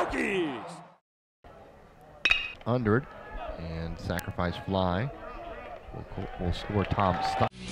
Rockies. Under it, and sacrifice fly will score Tom Stock.